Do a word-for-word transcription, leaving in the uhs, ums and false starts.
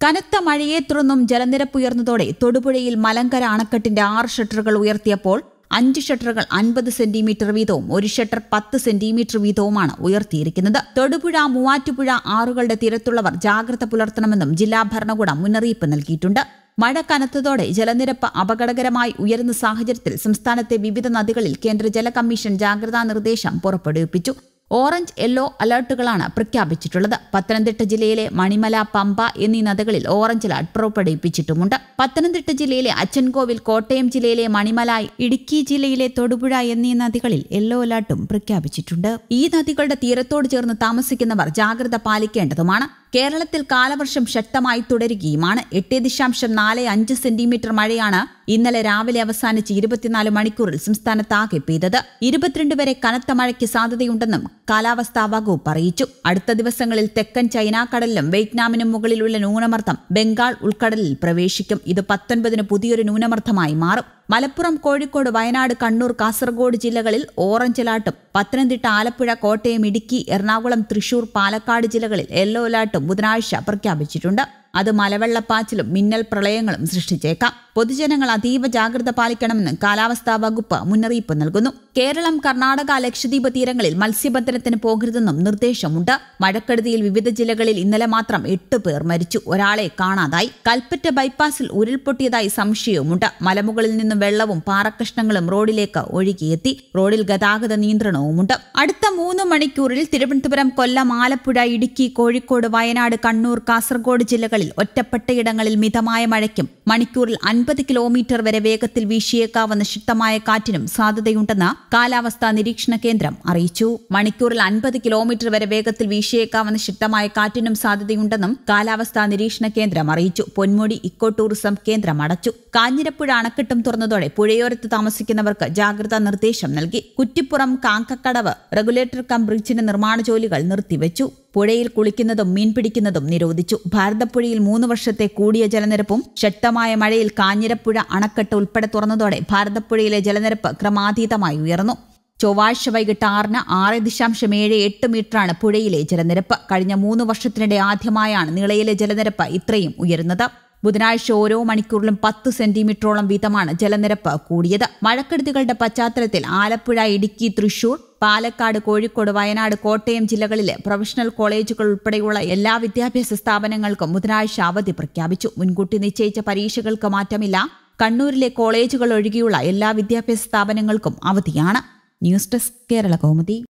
കനത്ത മഴയെ തുടർന്നും ജലനിരപ്പ് ഉയർന്നതോടെ തൊടുപുഴയിൽ മലങ്കര അണക്കെട്ടിന്റെ ആറ് ഷട്ടറുകൾ ഉയർത്തിയപ്പോൾ അഞ്ച് ഷട്ടറുകൾ അൻപത് സെന്റിമീറ്റർ വീതവും ഒരു ഷട്ടർ പത്ത് സെന്റിമീറ്റർ വീതവുമാണ് ഉയർത്തിയിരിക്കുന്നത്. തൊടുപുഴ, മൂവാറ്റുപുഴ ആറുകളുടെ തീരത്തുള്ളവർ ജാഗ്രത പുലർത്തണമെന്നും ജില്ലാ ഭരണകൂടം മുന്നറിയിപ്പ് നൽകിയിട്ടുണ്ട്. മഴ കനത്തതോടെ ജലനിരപ്പ് അപകടകരമായി ഉയരുന്ന സാഹചര്യത്തിൽ സംസ്ഥാനത്തെ വിവിധ നദികളിൽ കേന്ദ്ര ജല കമ്മീഷൻ ജാഗ്രതാ നിർദ്ദേശം പുറപ്പെടുവിപ്പിച്ചു. ഓറഞ്ച്, യെല്ലോ അലർട്ടുകളാണ് പ്രഖ്യാപിച്ചിട്ടുള്ളത്. പത്തനംതിട്ട ജില്ലയിലെ മണിമല, പമ്പ എന്നീ നദികളിൽ ഓറഞ്ച് അലർട്ട് പുറപ്പെടുവിപ്പിച്ചിട്ടുമുണ്ട്. പത്തനംതിട്ട ജില്ലയിലെ അച്ചൻകോവിൽ, കോട്ടയം ജില്ലയിലെ മണിമല, ഇടുക്കി ജില്ലയിലെ തൊടുപുഴ എന്നീ നദികളിൽ യെല്ലോ അലർട്ടും പ്രഖ്യാപിച്ചിട്ടുണ്ട്. ഈ നദികളുടെ തീരത്തോട് ചേർന്ന് താമസിക്കുന്നവർ ജാഗ്രത പാലിക്കേണ്ടതുമാണ്. കേരളത്തിൽ കാലവർഷം ശക്തമായി തുടരുകയുമാണ്. എട്ട് ദശാംശം നാല് അഞ്ച് സെന്റിമീറ്റർ മഴയാണ് ഇന്നലെ രാവിലെ അവസാനിച്ച് ഇരുപത്തിനാല് മണിക്കൂറിൽ സംസ്ഥാനത്താകെ പെയ്തത്. ഇരുപത്തിരണ്ട് വരെ കനത്ത മഴയ്ക്ക് സാധ്യതയുണ്ടെന്നും കാലാവസ്ഥാ വകുപ്പ് അറിയിച്ചു. അടുത്ത ദിവസങ്ങളിൽ തെക്കൻ ചൈനാക്കടലിലും വിയറ്റ്നാമിനും മുകളിലുള്ള ന്യൂനമർദ്ദം ബംഗാൾ ഉൾക്കടലിൽ പ്രവേശിക്കും. ഇത് പത്തൊൻപതിന് പുതിയൊരു ന്യൂനമർദ്ദമായി മാറും. മലപ്പുറം, കോഴിക്കോട്, വയനാട്, കണ്ണൂർ, കാസർഗോഡ് ജില്ലകളിൽ ഓറഞ്ച് അലർട്ടും പത്തനംതിട്ട, ആലപ്പുഴ, കോട്ടയം, ഇടുക്കി, എറണാകുളം, തൃശൂർ, പാലക്കാട് ജില്ലകളിൽ യെല്ലോ അലർട്ടും ബുധനാഴ്ച പ്രഖ്യാപിച്ചിട്ടുണ്ട്. അത് മലവെള്ളപ്പാച്ചിലും മിന്നൽ പ്രളയങ്ങളും സൃഷ്ടിച്ചേക്കാം. പൊതുജനങ്ങൾ അതീവ ജാഗ്രത പാലിക്കണമെന്ന് കാലാവസ്ഥാ വകുപ്പ് മുന്നറിയിപ്പ് നൽകുന്നു. കേരളം, കർണാടക, ലക്ഷദ്വീപ് തീരങ്ങളിൽ മത്സ്യബന്ധനത്തിന് പോകരുതെന്നും നിർദ്ദേശമുണ്ട്. മഴക്കെടുതിയിൽ വിവിധ ജില്ലകളിൽ ഇന്നലെ മാത്രം എട്ട് പേർ മരിച്ചു. ഒരാളെ കാണാതായി. കൽപ്പറ്റ ബൈപ്പാസിൽ ഉരുൾപൊട്ടിയതായി സംശയവുമുണ്ട്. മലമുകളിൽ നിന്നും വെള്ളവും പാറക്കഷ്ണങ്ങളും റോഡിലേക്ക് ഒഴുകിയെത്തി. റോഡിൽ ഗതാഗത നിയന്ത്രണവുമുണ്ട്. അടുത്ത മൂന്ന് മണിക്കൂറിൽ തിരുവനന്തപുരം, കൊല്ലം, ആലപ്പുഴ, ഇടുക്കി, കോഴിക്കോട്, വയനാട്, കണ്ണൂർ, കാസർഗോഡ് ജില്ലകളിൽ ഒറ്റപ്പെട്ടയിടങ്ങളിൽ മിതമായ മഴയ്ക്കും മണിക്കൂറിൽ അൻപത് കിലോമീറ്റർ വരെ വേഗത്തിൽ വീശിയേക്കാവുന്ന ശക്തമായ കാറ്റിനും സാധ്യതയുണ്ടെന്ന് കാലാവസ്ഥാ നിരീക്ഷണ കേന്ദ്രം അറിയിച്ചു. മണിക്കൂറിൽ അൻപത് കിലോമീറ്റർ വരെ വേഗത്തിൽ വീശിയേക്കാവുന്ന ശക്തമായ കാറ്റിനും സാധ്യതയുണ്ടെന്നും കാലാവസ്ഥാ നിരീക്ഷണ കേന്ദ്രം അറിയിച്ചു. പൊന്മുടി ഇക്കോ ടൂറിസം കേന്ദ്രം അടച്ചു. കാഞ്ഞിരപ്പുഴ അണക്കെട്ടും തുറന്നതോടെ പുഴയോരത്ത് താമസിക്കുന്നവർക്ക് ജാഗ്രതാ നിർദ്ദേശം നൽകി. കുറ്റിപ്പുറം, കാങ്കക്കടവ് റെഗുലേറ്റർ കം ബ്രിഡ്ജിന്റെ നിർമ്മാണ ജോലികൾ നിർത്തിവെച്ചു. പുഴയിൽ കുളിക്കുന്നതും മീൻ പിടിക്കുന്നതും നിരോധിച്ചു. ഭാരതപ്പുഴയിൽ മൂന്ന് വർഷത്തെ കൂടിയ ജലനിരപ്പും ശക്തമായ മഴയിൽ കാഞ്ഞിരപ്പുഴ അണക്കെട്ട് ഉൾപ്പെടെ തുറന്നതോടെ ഭാരതപ്പുഴയിലെ ജലനിരപ്പ് ക്രമാതീതമായി ഉയർന്നു. ചൊവ്വാഴ്ച വൈകിട്ട് ആറിന് ആറ് ദശാംശം ഏഴ് എട്ട് മീറ്ററാണ് പുഴയിലെ ജലനിരപ്പ്. കഴിഞ്ഞ മൂന്ന് വർഷത്തിനിടെ ആദ്യമായാണ് നിളയിലെ ജലനിരപ്പ് ഇത്രയും ഉയരുന്നത്. ബുധനാഴ്ച ഓരോ മണിക്കൂറിലും പത്ത് സെന്റിമീറ്ററോളം വീതമാണ് ജലനിരപ്പ് കൂടിയത്. മഴക്കെടുതികളുടെ പശ്ചാത്തലത്തിൽ ആലപ്പുഴ, ഇടുക്കി, തൃശൂർ, പാലക്കാട്, കോഴിക്കോട്, വയനാട്, കോട്ടയം ജില്ലകളിലെ പ്രൊഫഷണൽ കോളേജുകൾ ഉൾപ്പെടെയുള്ള എല്ലാ വിദ്യാഭ്യാസ സ്ഥാപനങ്ങൾക്കും ബുധനാഴ്ച അവധി പ്രഖ്യാപിച്ചു. മുൻകൂട്ടി നിശ്ചയിച്ച പരീക്ഷകൾക്ക് മാറ്റമില്ല. കണ്ണൂരിലെ കോളേജുകൾ ഒഴികെയുള്ള എല്ലാ വിദ്യാഭ്യാസ സ്ഥാപനങ്ങൾക്കും അവധിയാണ്. News desk, Kerala Kaumudi.